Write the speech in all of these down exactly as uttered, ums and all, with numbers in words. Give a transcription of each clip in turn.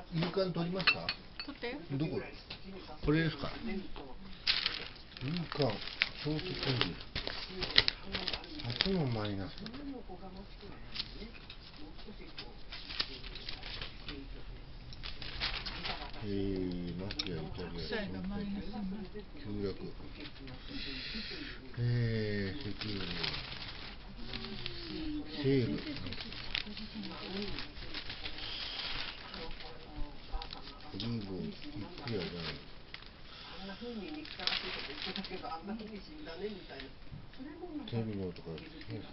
夕刊取りました？ 取って。 どこ？これですか？夕刊ソースコンビ初のマイナス。えー、マキアイタリア白菜がマイナスになる。 急落。えー、石油西武オリーブオイルいくらじゃない。テミノとかですね。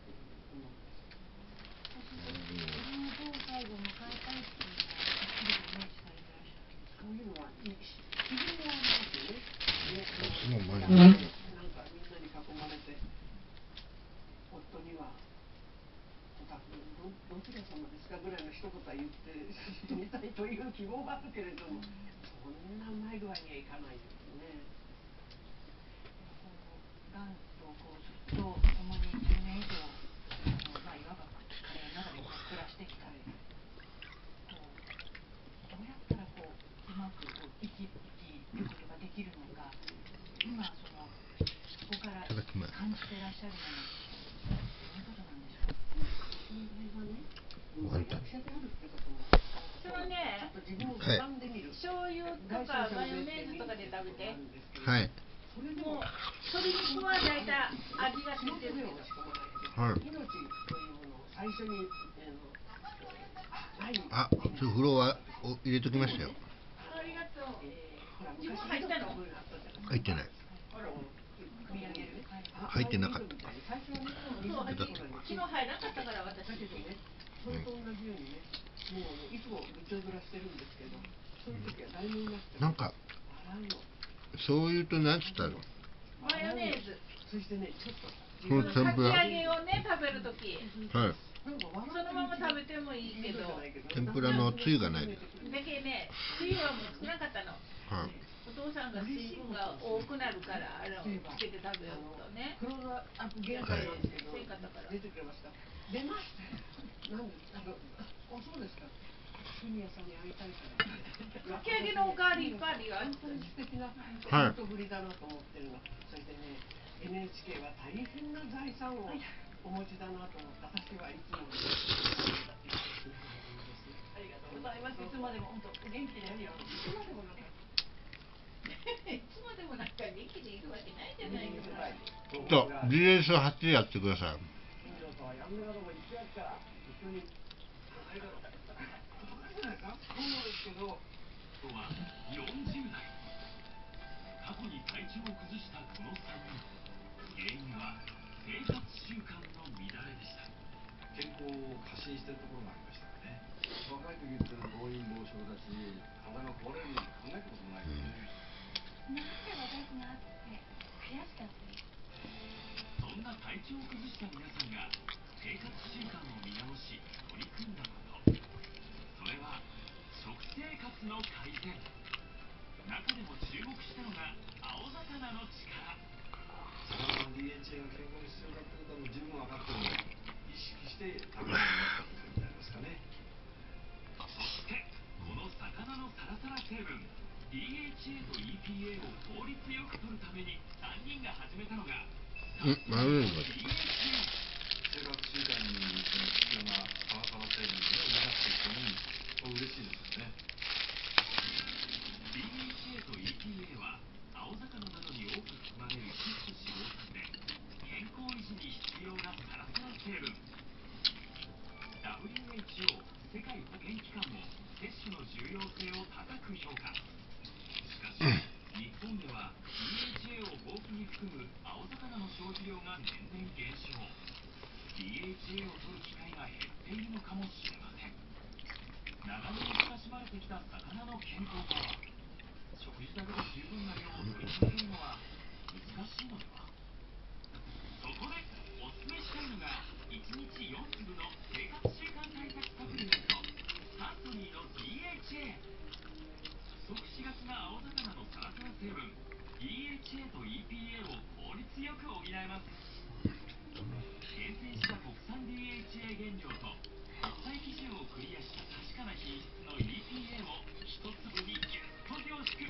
初のマイナス。どちら様ですかぐらいの一言は言って死にたいという希望があるけれども、そんなうまい具合にはいかないですね。がんとこうずっと共にじゅうねん以上、まあ、いわばカレーの中で暮らしてきた、こうどうやったらこううまくこう生き生きることができるのか、今そのそこから感じてらっしゃるもの、どういうことなんでしょう。 そのね、 はい、 醤油とかマヨネーズとかで食べて。 はい。 もう鶏肉は大体味がついてるけど。 はい。あ、ちょ風呂は入れときましたよ。 ありがとう。自分入ったの？ 入ってない。入ってなかった。 そう、昨日入らなかったから私。それと同じようにね、もういつもぐちょぐらしてるんですけど、そういう時は誰もいなくて。なんかそういうとなんつったの？ マヨネーズ。 そしてね、ちょっとこのかき揚げをね食べるとき。 はい。 そのまま食べてもいいけど。 天ぷらのつゆがないです。 だけね、つゆはもう少なかったの。はい。お父さんが水分が多くなるからあれをつけて食べようとね。黒田アップ現在なんですけど、出てくれました。出ました。なんで、あの、あ、そうですか。ジュニアさんに会いたいから。かき揚げのおかわりいっぱいあるよ。本当に素敵な仕事ぶりだなと思ってるの。そしてね、エヌエイチケー は大変な財産をお持ちだなと思って、私はいつも。ありがとうございます。いつまでも本当元気ですよ。いつまでもなんか。いつまでもなんか元気でいるわけないじゃないですか。 と、ビジネスはちでやってください。そうですけど、とはよんじゅうだい。過去に体調を崩したこのさんにん。原因は生活習慣の乱れでした。健康を過信しているところがありましたかね。若い時って暴飲暴食だし、体が壊れるなんて考えたこともないですね。なんで私に会って悔しかったです。そんな体調を崩した皆さんが生活習慣を見直し取り組んだこと、それは食生活の改善。中でも注目したのが青魚の力。魚の ディーエイチエー が健康に必要だってことは十分分かってるので、意識して食べるようになったって感じになりますかね。そしてこの魚のサラサラ成分 ディーエイチエー と イーピーエー を効率よく取るためにさんにんが始めたのがうん、マヨネーズ。生活習慣に必要なサラサラ成分を生み出していくのに嬉しいですよね。 ディーエイチエー と イーピーエー は青魚などに多く含まれる脂質脂肪酸で、健康維持に必要なサラサラ成分。 ダブリューエイチオー 世界保健機関も摂取の重要性を高く評価。しかし日本では ディーエイチエー を豊富に含む青魚の消費量が年々減少。 ディーエイチエー を摂る機会が減っているのかもしれません。長年親しまれてきた魚の健康とは、食事だけで十分な量を摂り続けるのは難しいのでは。そこでおすすめしたいのがいちにちよんつぶの生活習慣対策サプリメント、サントリーの ディーエイチエー。 不足しがちな青魚のサラサラ成分 ディーエイチエー と イーピーエー を効率よく補えます。厳選した国産 ディーエイチエー 原料と国際基準をクリアした確かな品質の イーピーエー を一粒にギュッと凝縮。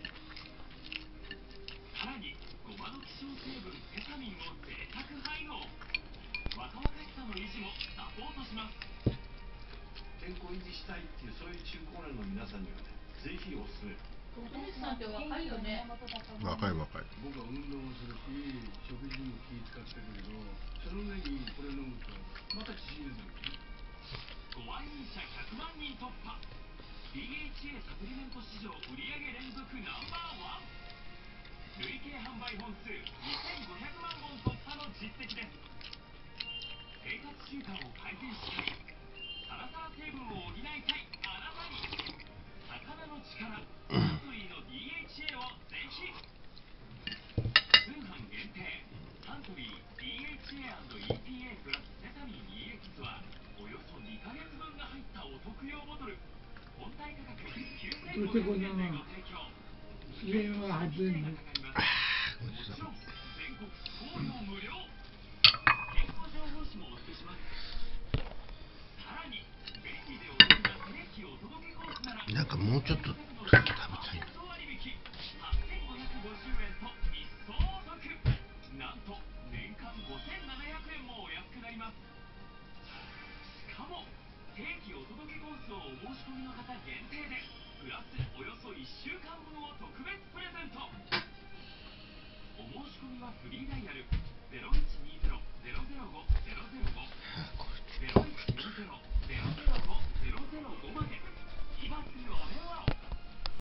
さらにごまの希少成分セサミンを贅沢配合。若々しさの維持もサポートします。健康維持したいっていうそういう中高年の皆さんにはね、ぜひおすすめ。 トミスさんって若いよね。 若い若い。 僕は運動もするし、食事にも気使ってるけど、その上にこれ飲むとまた縮れるんだよね。 ご愛飲者ひゃくまんにん突破。 ディーエイチエー サプリメント市場売上連続ナンバーワン。累計販売本数にせんごひゃくまんぼん突破の実績です。生活習慣を改善したい、サラサラ成分を補いたいあなたに、魚の力サントリーの ディーエイチエー をぜひ。通販限定サントリー ディーエイチエー&イーピーエー プラスセサミン イーエックス はおよそにかげつぶんが入ったお得用ボトル。本体価格きゅうせんごひゃくえんでご提供。 自然は初めもちろん全国送料無料。健康情報誌もお付けします。さらに便利でお得な定期お届けコースなら、 なんかもうちょっと食べたい。 割引はっせんごひゃくごじゅうえんと一層お得。なんと年間ごせんななひゃくえんもお安くなります。しかも定期お届けコースをお申し込みの方限定で